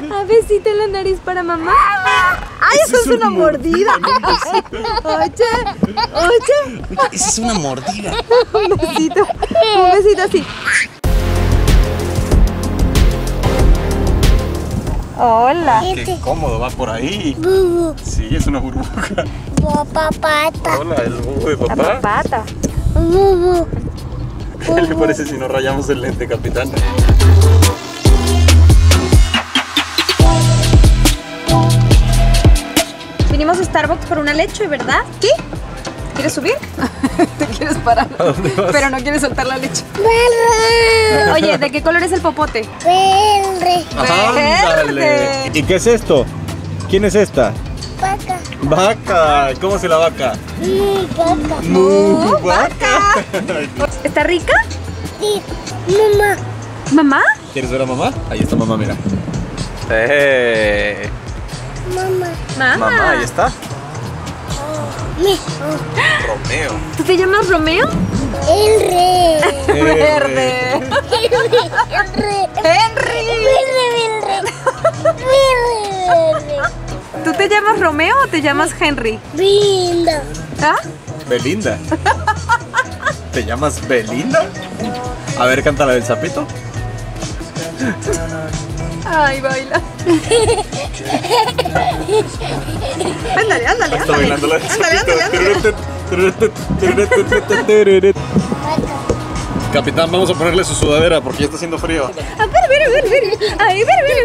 A besito en la nariz para mamá. ¡Ay, eso es una mordida! Oye. Esa es una mordida. Un besito así. Hola. Qué cómodo, va por ahí. Bubu. Sí, es una burbuja. Papata. Hola, el bubu de La papá. pata. Bubu. ¿Qué le parece si no rayamos el lente, capitán? Vinimos a Starbucks por una leche, ¿verdad? ¿Sí? ¿Quieres subir? ¿Te quieres parar? ¿A dónde vas? Pero no quieres soltar la leche. Verde. Oye, ¿de qué color es el popote? Verde. ¡Ándale! ¿Y qué es esto? ¿Quién es esta? Vaca. ¡Vaca! ¿Cómo se la vaca? Vaca. ¡Vaca! ¿Está rica? Sí. Mamá. ¿Mamá? ¿Quieres ver a mamá? Ahí está mamá, mira. Mamá. Mamá, ahí está. Me. Romeo. ¿Tú te llamas Romeo? El rey. Verde. Henry. Verde. ¿Tú te llamas Romeo o te llamas Henry? Linda. ¿Ah? Belinda. ¿Te llamas Belinda? A ver, canta la del sapito. Ay, baila. Ándale. Está bailando la del sapito. Capitán, vamos a ponerle su sudadera porque ya está haciendo frío. Ah, espera. Ay,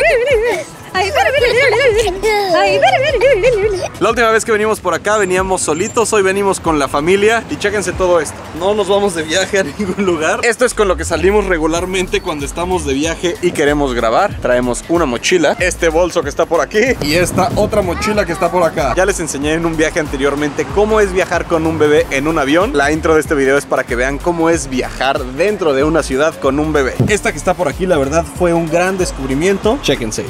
La última vez que venimos por acá veníamos solitos, hoy venimos con la familia y chéquense todo esto. No nos vamos de viaje a ningún lugar. Esto es con lo que salimos regularmente cuando estamos de viaje y queremos grabar. Traemos una mochila, este bolso que está por aquí y esta otra mochila que está por acá. Ya les enseñé en un viaje anteriormente cómo es viajar con un bebé en un avión. La intro de este video es para que vean cómo es viajar dentro de una ciudad con un bebé. Esta que está por aquí, la verdad, fue un gran descubrimiento. Chéquense.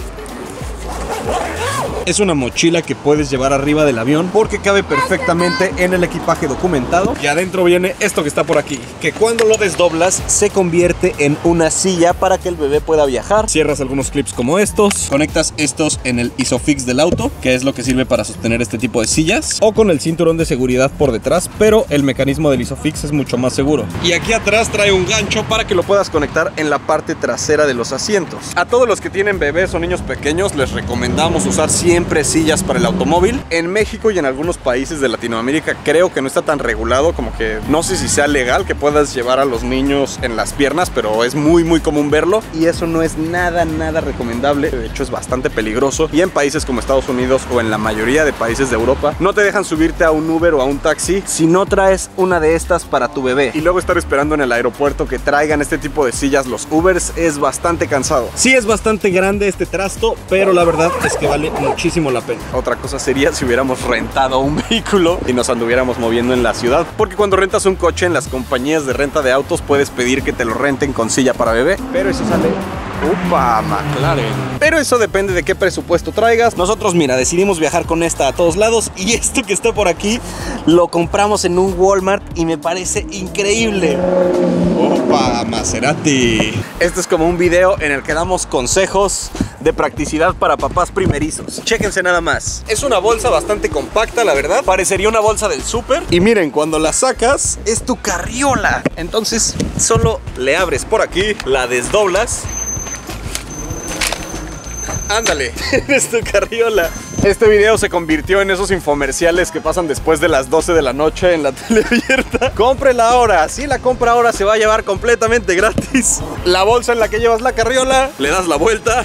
Es una mochila que puedes llevar arriba del avión porque cabe perfectamente en el equipaje documentado. Y adentro viene esto que está por aquí, que cuando lo desdoblas se convierte en una silla para que el bebé pueda viajar. Cierras algunos clips como estos, conectas estos en el Isofix del auto, que es lo que sirve para sostener este tipo de sillas, o con el cinturón de seguridad por detrás, pero el mecanismo del Isofix es mucho más seguro. Y aquí atrás trae un gancho para que lo puedas conectar en la parte trasera de los asientos. A todos los que tienen bebés o niños pequeños les recomendamos usar siempre sillas para el automóvil. En México y en algunos países de Latinoamérica creo que no está tan regulado, como que no sé si sea legal que puedas llevar a los niños en las piernas, pero es muy común verlo y eso no es nada recomendable. De hecho es bastante peligroso y en países como Estados Unidos o en la mayoría de países de Europa no te dejan subirte a un Uber o a un taxi si no traes una de estas para tu bebé y luego estar esperando en el aeropuerto que traigan este tipo de sillas los Ubers es bastante cansado. Sí es bastante grande este trasto, pero la verdad es que vale muchísimo la pena. Otra cosa sería si hubiéramos rentado un vehículo y nos anduviéramos moviendo en la ciudad, porque cuando rentas un coche en las compañías de renta de autos puedes pedir que te lo renten con silla para bebé, pero eso sale... ¡Upa! McLaren. Pero eso depende de qué presupuesto traigas. Nosotros, mira, decidimos viajar con esta a todos lados y esto que está por aquí lo compramos en un Walmart y me parece increíble. ¡Opa! Maserati. Este es como un video en el que damos consejos de practicidad para papás primerizos. Chéquense nada más. Es una bolsa bastante compacta, la verdad. Parecería una bolsa del súper. Y miren, cuando la sacas, es tu carriola. Entonces, solo le abres por aquí, la desdoblas. Ándale, es tu carriola. Este video se convirtió en esos infomerciales que pasan después de las 12 de la noche en la tele abierta. Cómprela ahora. Si la compra ahora se va a llevar completamente gratis la bolsa en la que llevas la carriola. Le das la vuelta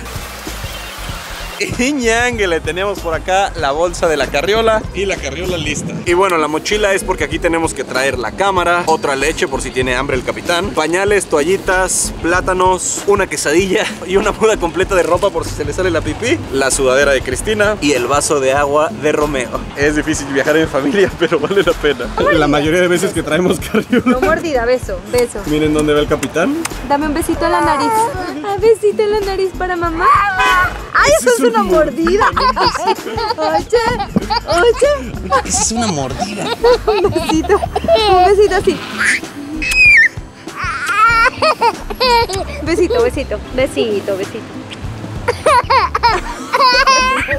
y ñangue, le tenemos por acá la bolsa de la carriola y la carriola lista. Y bueno, la mochila es porque aquí tenemos que traer la cámara, otra leche por si tiene hambre el capitán, pañales, toallitas, plátanos, una quesadilla y una muda completa de ropa por si se le sale la pipí, la sudadera de Cristina y el vaso de agua de Romeo. Es difícil viajar en familia, pero vale la pena. La mayoría de veces que traemos carriola. No mordida, beso. Miren dónde va el capitán. Dame un besito en la nariz. Un besito en la nariz para mamá. ¡Ay, eso es una mordida! Oye. Esa es una mordida. Un besito así. Besito.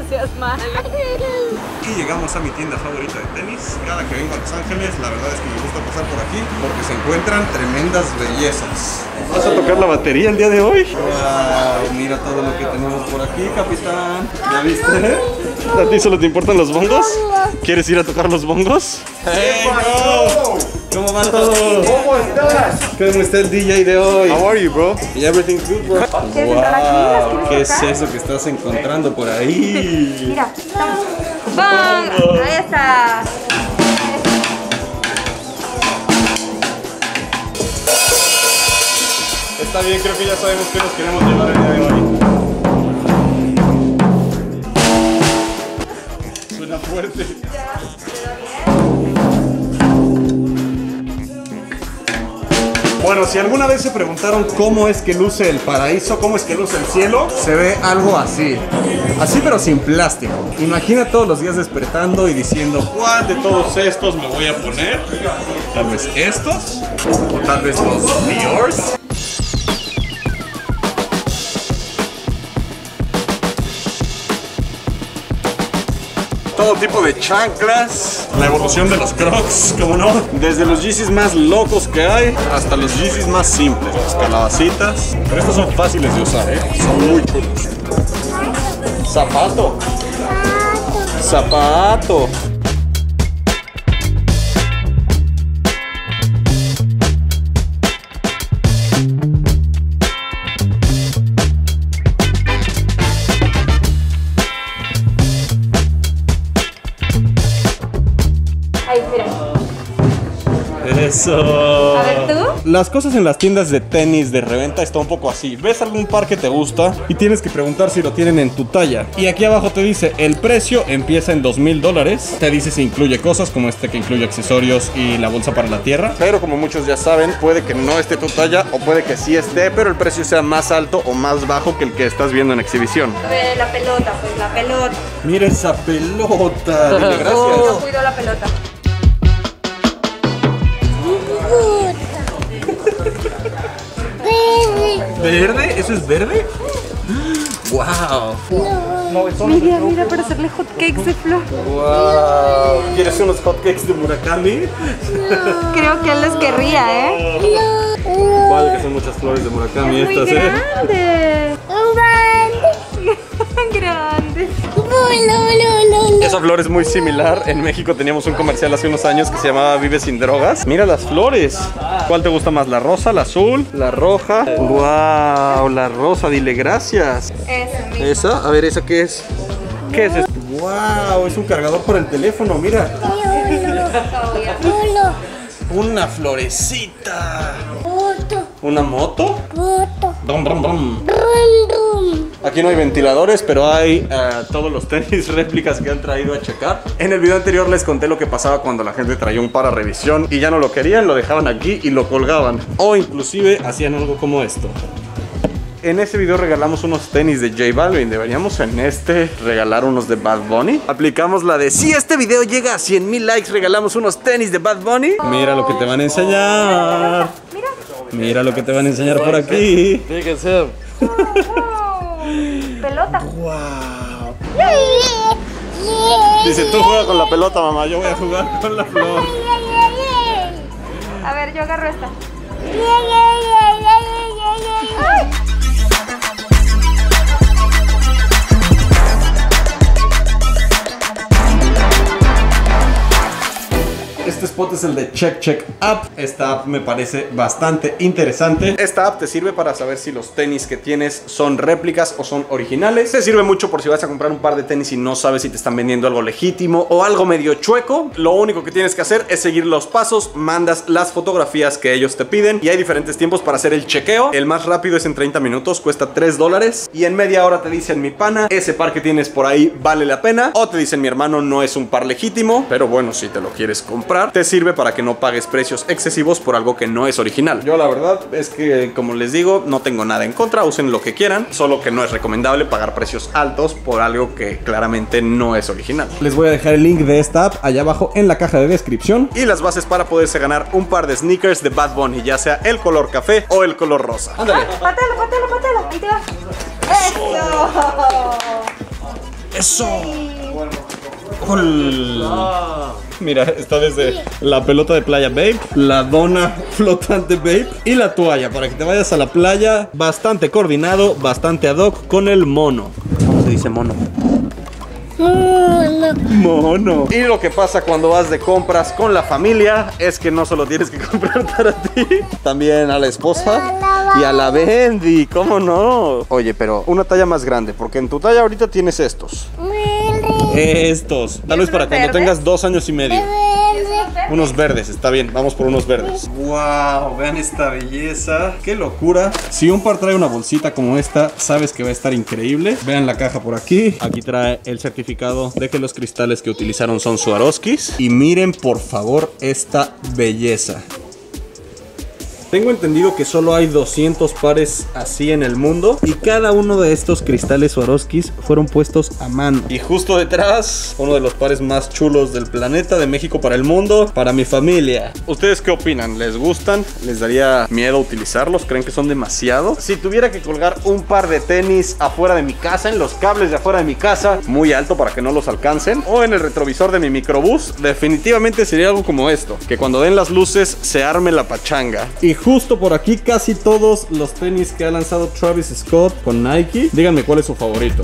seas malo. Y llegamos a mi tienda favorita de tenis. Cada que vengo a Los Ángeles, la verdad es que me gusta pasar por aquí porque se encuentran tremendas bellezas. ¿Vas a tocar la batería el día de hoy? Wow, mira todo lo que tenemos por aquí, capitán. ¿Ya viste? ¿A ti solo te importan los bongos? ¿Quieres ir a tocar los bongos? ¡Hey, bro! ¿Cómo va todo? ¿Cómo estás? ¿Cómo está el DJ de hoy? How are you, bro? ¿Y everything good, bro? ¿Quieres entrar aquí? ¿Las ¿Qué quieres es tocar? eso que estás encontrando por ahí? Mira, estamos. ¡Bang! Ahí está. Está bien, creo que ya sabemos qué nos queremos llevar el día de hoy. Suena fuerte. Bueno, si alguna vez se preguntaron cómo es que luce el paraíso, cómo es que luce el cielo, se ve algo así. Así pero sin plástico. Imagina todos los días despertando y diciendo, ¿cuál de todos estos me voy a poner? Tal vez estos, o tal vez los Diors. Todo tipo de chanclas, la evolución de los Crocs, ¿cómo no? Desde los Yeezys más locos que hay hasta los Yeezys más simples, las calabacitas. Pero estos son fáciles de usar, son muy chulos. Zapato. Zapato. Ahí, mira. Eso. A ver, ¿tú? Las cosas en las tiendas de tenis de reventa está un poco así. Ves algún par que te gusta y tienes que preguntar si lo tienen en tu talla. Y aquí abajo te dice, el precio empieza en $2,000. Te dice si incluye cosas como este que incluye accesorios y la bolsa para la tierra. Pero como muchos ya saben, puede que no esté tu talla o puede que sí esté, pero el precio sea más alto o más bajo que el que estás viendo en exhibición. A ver, la pelota, pues la pelota. Mira esa pelota. Dile Yo gracias. cuido la pelota. ¿Verde? ¿Eso es verde? ¡Wow! Mira, mira, para hacerle hot cakes de flor. ¡Wow! ¿Quieres unos hotcakes de Murakami? Creo que él los querría, ¿eh? Vale, que son muchas flores de Murakami Muy estas, grande. Grande. Esa flor es muy similar. En México teníamos un comercial hace unos años que se llamaba Vive sin drogas. Mira las flores. ¿Cuál te gusta más? ¿La rosa, la azul, la roja? ¡Wow! La rosa, dile gracias. ¿Esa? A ver, ¿esa qué es? ¿Qué es esto? ¡Wow! Es un cargador para el teléfono, mira. Una florecita. ¿Una moto? Brum, brum, brum. Aquí no hay ventiladores, pero hay todos los tenis réplicas que han traído a checar. En el video anterior les conté lo que pasaba cuando la gente traía un par a revisión y ya no lo querían, lo dejaban aquí y lo colgaban. O inclusive hacían algo como esto. En ese video regalamos unos tenis de J Balvin. Deberíamos en este regalar unos de Bad Bunny. Aplicamos la de si este video llega a 100,000 likes, regalamos unos tenis de Bad Bunny. Mira lo que te van a enseñar. Mira. Mira lo que te van a enseñar por aquí. Fíjense. Pelota. Wow. Dice, tú juega con la pelota, mamá. Yo voy a jugar con la flor. A ver, yo agarro esta. Este spot es el de Check Check App. Esta app me parece bastante interesante. Esta app te sirve para saber si los tenis que tienes son réplicas o son originales. Te sirve mucho por si vas a comprar un par de tenis y no sabes si te están vendiendo algo legítimo o algo medio chueco. Lo único que tienes que hacer es seguir los pasos, mandas las fotografías que ellos te piden y hay diferentes tiempos para hacer el chequeo. El más rápido es en 30 minutos, cuesta $3 y en media hora te dicen, mi pana, ese par que tienes por ahí vale la pena, o te dicen, mi hermano, no es un par legítimo, pero bueno, si te lo quieres comprar, te sirve para que no pagues precios excesivos por algo que no es original. Yo la verdad es que, como les digo, no tengo nada en contra, usen lo que quieran, solo que no es recomendable pagar precios altos por algo que claramente no es original. Les voy a dejar el link de esta app allá abajo en la caja de descripción y las bases para poderse ganar un par de sneakers de Bad Bunny, ya sea el color café o el color rosa. Ándale. Pátalo, pátalo, pátalo. Ahí te va. ¡Eso! ¡Eso! ¡Hola! Mira, está desde la pelota de playa Babe, la dona flotante Babe y la toalla para que te vayas a la playa bastante coordinado, bastante ad hoc con el mono. ¿Cómo se dice mono? Mono. Y lo que pasa cuando vas de compras con la familia es que no solo tienes que comprar para ti, también a la esposa y a la Bendy, ¿cómo no? Oye, pero una talla más grande, porque en tu talla ahorita tienes estos. Estos. Tal vez para cuando tengas 2 años y medio. Unos verdes, está bien, vamos por unos verdes. Wow, vean esta belleza. Qué locura. Si un par trae una bolsita como esta, sabes que va a estar increíble. Vean la caja por aquí. Aquí trae el certificado de que los cristales que utilizaron son Swarovskis. Y miren por favor esta belleza. Tengo entendido que solo hay 200 pares así en el mundo y cada uno de estos cristales Swarovskis fueron puestos a mano. Y justo detrás, uno de los pares más chulos del planeta, de México para el mundo, para mi familia. ¿Ustedes qué opinan? ¿Les gustan? ¿Les daría miedo utilizarlos? ¿Creen que son demasiado? Si tuviera que colgar un par de tenis afuera de mi casa, en los cables de afuera de mi casa, muy alto para que no los alcancen, o en el retrovisor de mi microbús, definitivamente sería algo como esto, que cuando den las luces se arme la pachanga. Y justo por aquí casi todos los tenis que ha lanzado Travis Scott con Nike. Díganme cuál es su favorito.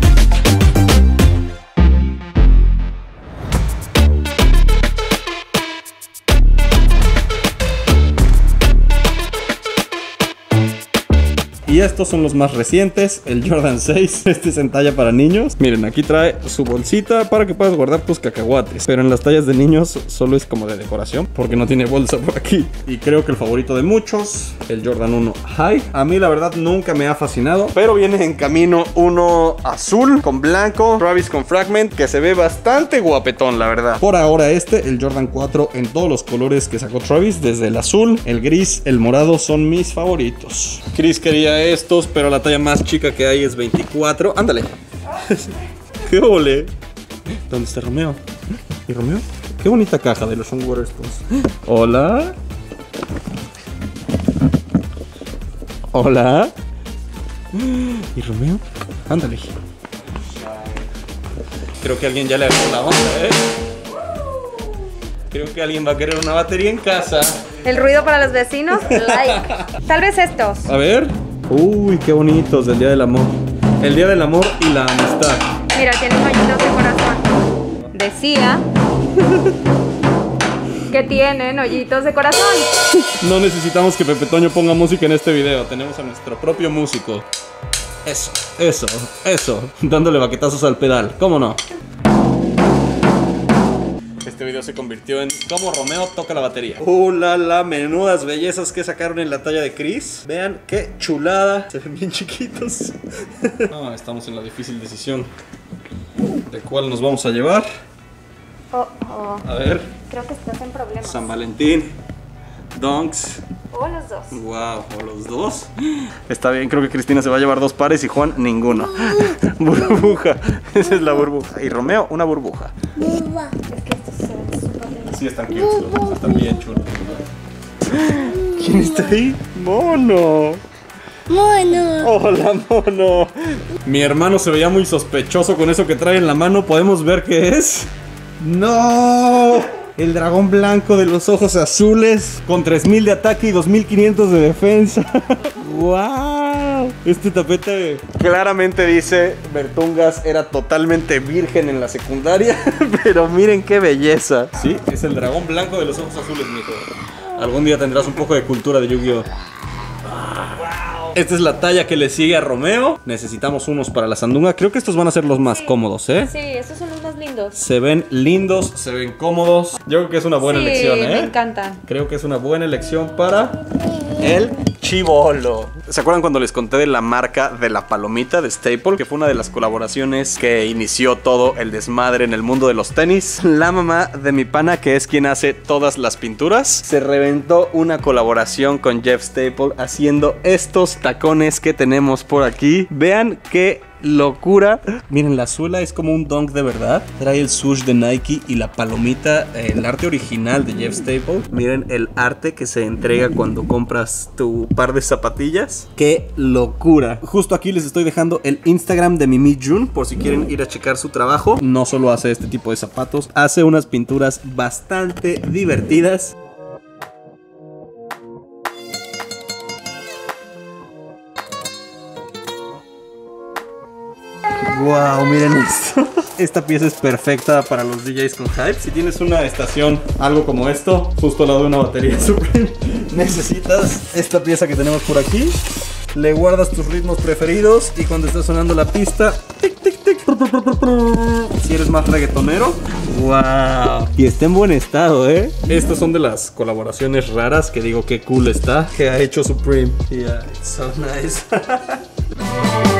Y estos son los más recientes, el Jordan 6, este es en talla para niños. Miren, aquí trae su bolsita para que puedas guardar tus cacahuates. Pero en las tallas de niños solo es como de decoración, porque no tiene bolsa por aquí. Y creo que el favorito de muchos, el Jordan 1 High. A mí la verdad nunca me ha fascinado, pero viene en camino uno azul con blanco, Travis con Fragment, que se ve bastante guapetón, la verdad. Por ahora el Jordan 4 en todos los colores que sacó Travis, desde el azul, el gris, el morado, son mis favoritos. Chris quería estos, pero la talla más chica que hay es 24. Ándale. ¡Qué ole! ¿Dónde está Romeo? ¿Y Romeo? Qué bonita caja de los Waterstones. Hola. Hola. ¿Y Romeo? Ándale. Creo que alguien ya le agarró la onda, Creo que alguien va a querer una batería en casa. El ruido para los vecinos, like. Tal vez estos. A ver. Uy, qué bonitos del Día del Amor. El Día del Amor y la amistad. Mira, tienen hoyitos de corazón. Decía que tienen hoyitos de corazón. No necesitamos que Pepe Toño ponga música en este video. Tenemos a nuestro propio músico. Eso. Dándole baquetazos al pedal. ¿Cómo no? Este video se convirtió en cómo Romeo toca la batería. La menudas bellezas que sacaron en la talla de Chris. Vean qué chulada. Se ven bien chiquitos. Estamos en la difícil decisión de cuál nos vamos a llevar. A ver. Creo que estás en problemas. San Valentín, Dunks. O los dos. Wow, o los dos. Está bien, creo que Cristina se va a llevar 2 pares y Juan ninguno. Burbuja, esa es la burbuja. Y Romeo, una burbuja. Es que estos son súper lindos. Sí, están cute, están bien chulos. ¿Quién está ahí? ¡Mono! Hola, mono. Mi hermano se veía muy sospechoso con eso que trae en la mano. ¿Podemos ver qué es? ¡No! El dragón blanco de los ojos azules con 3000 de ataque y 2500 de defensa. ¡Wow! Este tapete claramente dice Bertungas era totalmente virgen en la secundaria. Pero miren qué belleza. Sí, es el dragón blanco de los ojos azules, mijo. Algún día tendrás un poco de cultura de Yu-Gi-Oh! Esta es la talla que le sigue a Romeo. Necesitamos unos para la sandunga. Creo que estos van a ser los más cómodos, Sí, estos son los más lindos. Se ven lindos, se ven cómodos. Yo creo que es una buena elección, Sí, me encantan. Creo que es una buena elección para el chibolo. ¿Se acuerdan cuando les conté de la marca de la palomita de Staple? Que fue una de las colaboraciones que inició todo el desmadre en el mundo de los tenis. La mamá de mi pana, que es quien hace todas las pinturas, se reventó una colaboración con Jeff Staple haciendo estos tacones que tenemos por aquí. Vean qué locura. Miren, la suela es como un dunk de verdad. Trae el swoosh de Nike y la palomita, el arte original de Jeff Staple. Miren el arte que se entrega cuando compras tu par de zapatillas. ¡Qué locura! Justo aquí les estoy dejando el Instagram de Mimi June por si quieren ir a checar su trabajo. No solo hace este tipo de zapatos, hace unas pinturas bastante divertidas. Wow, miren esto. Esta pieza es perfecta para los DJs con hype. Si tienes una estación, algo como esto, justo al lado de una batería Supreme, necesitas esta pieza que tenemos por aquí. Le guardas tus ritmos preferidos y cuando está sonando la pista, tic, tic, tic, si eres más reggaetonero, wow. Y está en buen estado, ¿eh? Estas son de las colaboraciones raras que digo que cool está, que ha hecho Supreme. Yeah, it's so nice.